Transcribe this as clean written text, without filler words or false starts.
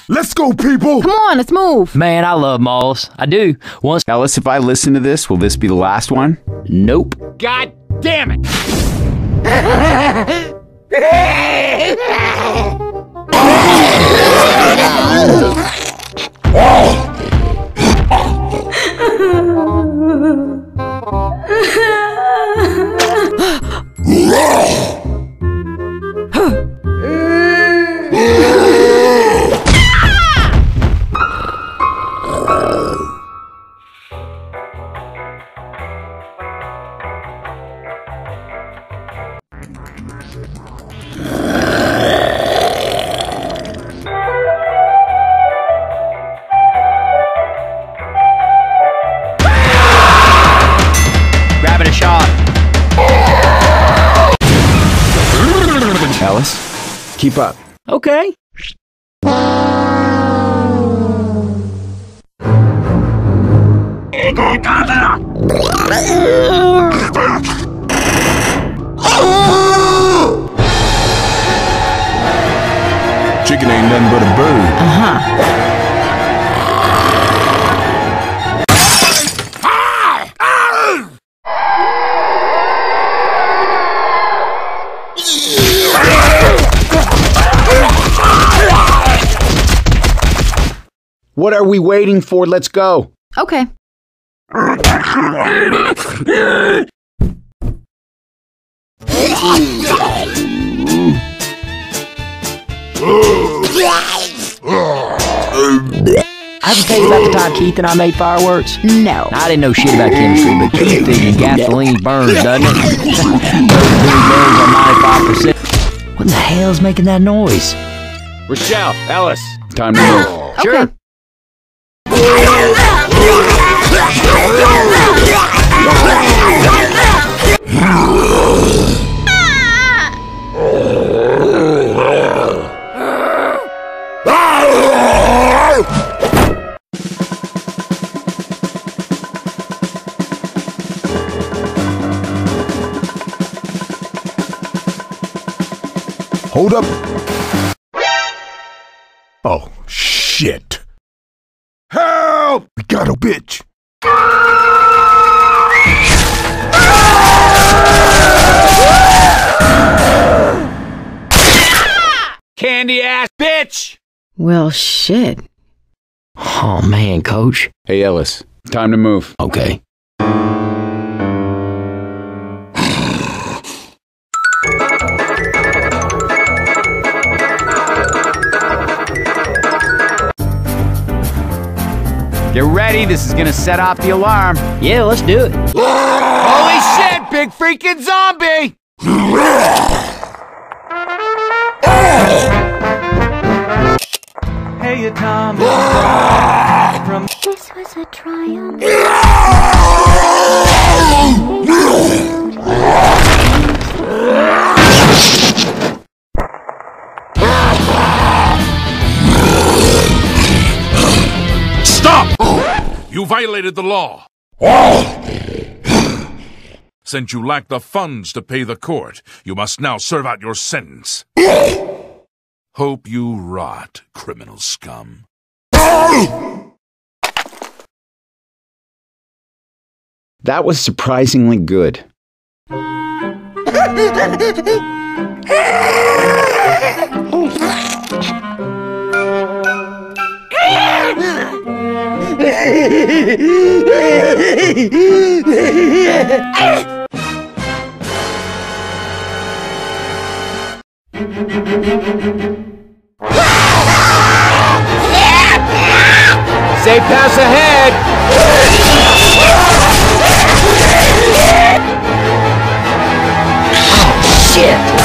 Let's go, people! Come on, let's move. Man, I love malls. I do. Once. Ellis, if I listen to this, will this be the last one? Nope. God damn it! Grabbing a shot. Ellis, keep up. Okay. Chicken ain't nothing but a bird. What are we waiting for? Let's go. Okay. I can tell you about the time Keith and I made fireworks. No. I didn't know shit about chemistry, but Keith thinking gasoline burns, doesn't it? Those burns on 95%. What in the hell's making that noise? Rochelle, Ellis. Time to move. Sure. Okay. Hold up. Oh, shit. Help! We got a bitch. Candy ass bitch! Well, shit. Oh man, Coach. Hey, Ellis, time to move. Okay. Get ready, this is gonna set off the alarm. Yeah, let's do it. Holy shit, big freaking zombie! Hey, Tom. This was a triumph. Stop! You violated the law. Since you lack the funds to pay the court, you must now serve out your sentence. Hope you rot, criminal scum. That was surprisingly good. Safe pass ahead! Shit!